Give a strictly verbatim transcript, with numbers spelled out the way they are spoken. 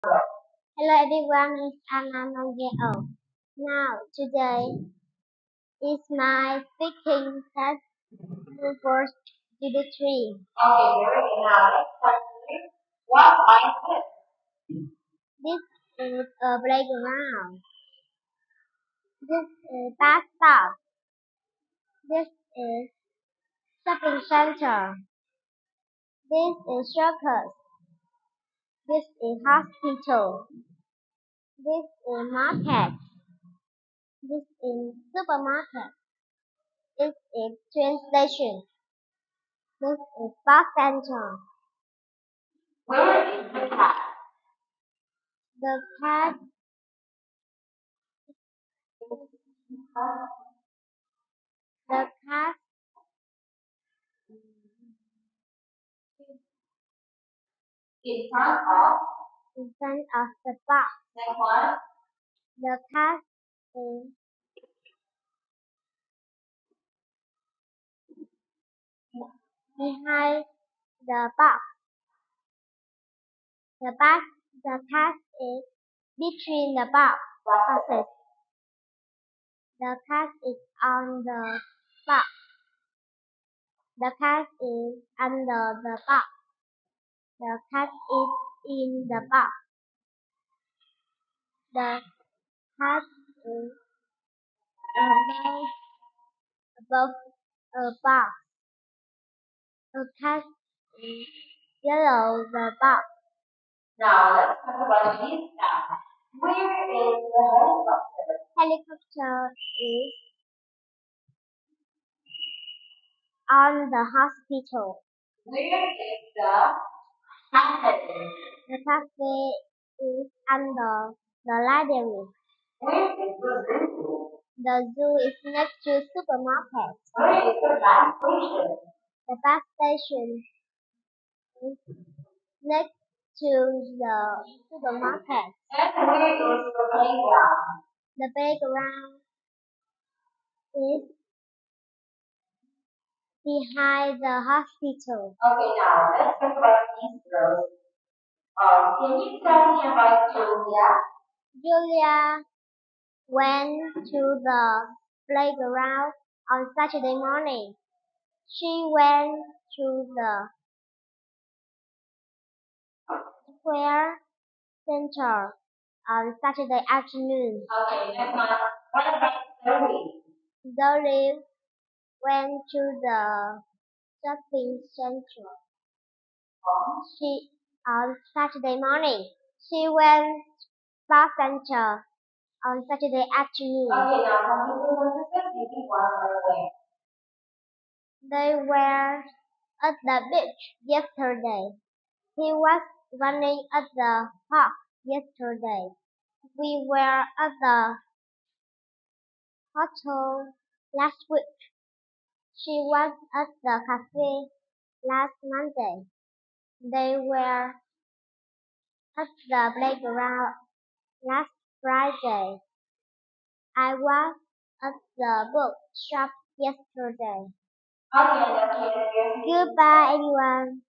Hello everyone, it's Anna nine years old. Now, today is my speaking test for Studio three. Okay, very good. Now let's continue. What is this? This is a playground. This is bus stop. This is shopping center. This is circus. This is hospital. This is market. This is supermarket. This is train station. This is bus center. Where is the cat? The cat the cat In front of in front of the box. next one. The cat is behind the box. The box the cat is between the box boxes. The cat is on the box. The cat is under the box. The cat is in the box. The cat is above above a box. A cat is below the box. Now let's talk about this cat. Where is the helicopter? Helicopter is on the hospital. Where is the cafe? The cafe is under the library. Where is the zoo? The zoo is next to supermarket. Where is the bus station? The bus station is next to the supermarket. And where is the playground? The playground is behind the hospital. Okay, now let's talk about these girls. Um, can you tell me about Julia? Julia went to the playground on Saturday morning. She went to the square center on Saturday afternoon. Okay, next one. What about Zoe? Dolly went to the shopping center. She on Saturday morning. She went spa center on Saturday afternoon. Okay, now complete the sentences using one word way. They were at the beach yesterday. He was running at the park yesterday. We were at the hotel last week. She was at the cafe last Monday. They were at the playground last Friday. I was at the bookshop yesterday. Okay, that's it. Goodbye, everyone.